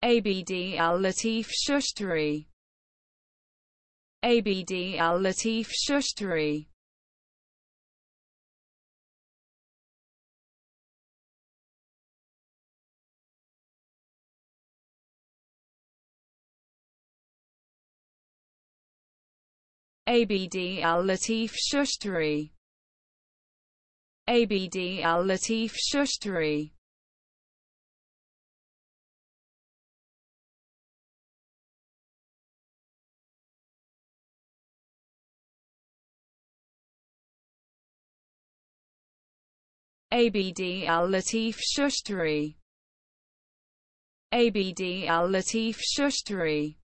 Abd al-Latif Shushtari. Abd al-Latif Shushtari. Abd al-Latif Shushtari. Abd al-Latif Shushtari. Abd al-Latif Shushtari. Abd al-Latif Shushtari.